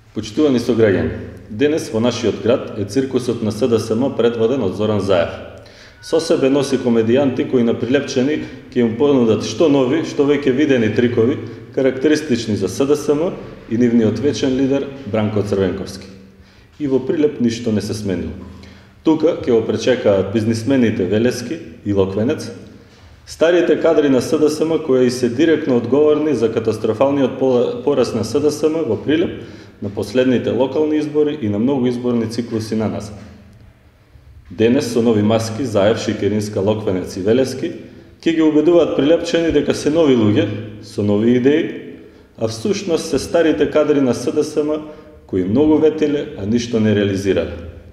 Почитувани сограѓани, денес во нашиот град е циркусот на СДСМ предводен од Зоран Заев. Со себе носи комедијанти кои на прилепчени ќе им понудат што нови, што веќе видени трикови, карактеристични за СДСМ и нивниот вечен лидер Бранко Црвенковски. И во Прилеп ништо не се сменило. Тука ќе го пречекаат бизнисмените Велески и Локвенец, старите кадри на СДСМ кои се директно одговорни за катастрофалниот пораз на СДСМ во Прилеп на последните локални избори и на многу изборни циклуси на назад. Денес со нови маски Заев, Шикеринска, Локвенец и Велески ќе ги убедуваат прилепчени дека се нови луѓе со нови идеи, а всушност се старите кадри на СДСМ кои многу ветиле, а ништо не реализирале.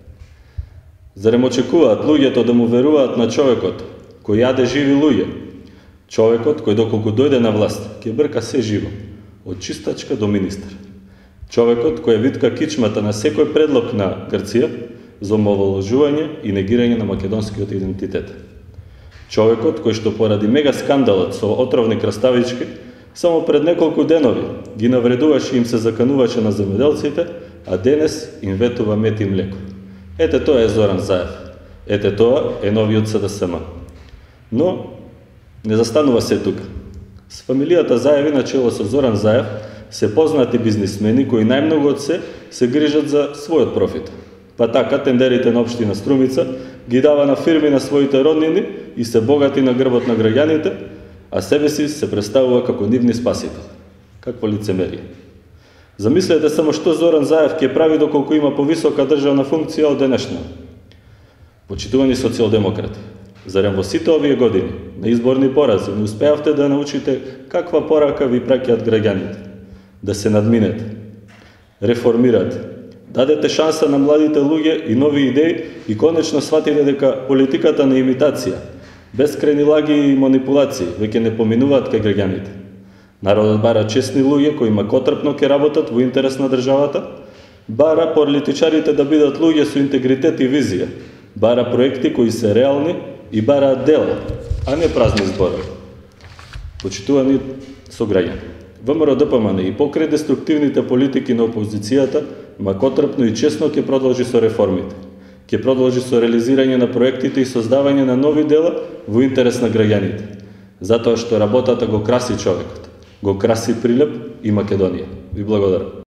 Зарем очекуваат луѓето да му веруваат на човекот кој јаде живи луѓе, човекот кој доколку дојде на власт ќе брка се живо, од чистачка до министар. Човекот кој витка кичмата на секој предлог на Грција за омаловажување и негирање на македонскиот идентитет. Човекот кој што поради мега скандалот со отровни краставички само пред неколку денови ги навредуваше и им се закануваше на земјоделците, а денес им ветува мед и млеко. Ете тоа е Зоран Заев. Ете тоа е новиот СДСМ. Но не застанува се тука. С фамилијата Заеви на чело со Зоран Заев се познати бизнисмени кои најмногу од се грижат за својот профит. Па така тендерите на општина Струмица ги дава на фирми на своите роднини и се богати на грбот на граѓаните, а себе си се представува како нивни спасител. Какво лицемерие. Замислете само што Зоран Заев ќе прави доколку има повисока државна функција од денешна. Почитувани социјалдемократи, зарем во сите овие години на изборни порази не успеавте да научите каква порака ви праќаат граѓаните? Да се надминете, реформирате, дадете шанса на младите луѓе и нови идеи и конечно сватите дека политиката на имитација, бескрајни лаги и манипулации веќе не поминуваат кај граѓаните. Народот бара честни луѓе кои макотрпно ќе работат во интерес на државата, бара политичарите да бидат луѓе со интегритет и визија, бара проекти кои се реални и бараат дела, а не празни зборови. Почитувани сограѓани, ВМРО-ДПМН и покрај деструктивните политики на опозицијата, макотрпно и честно ќе продолжи со реформите. Ќе продолжи со реализирање на проектите и создавање на нови дела во интерес на граѓаните. Затоа што работата го краси човекот, го краси Прилеп и Македонија. Ви благодарам.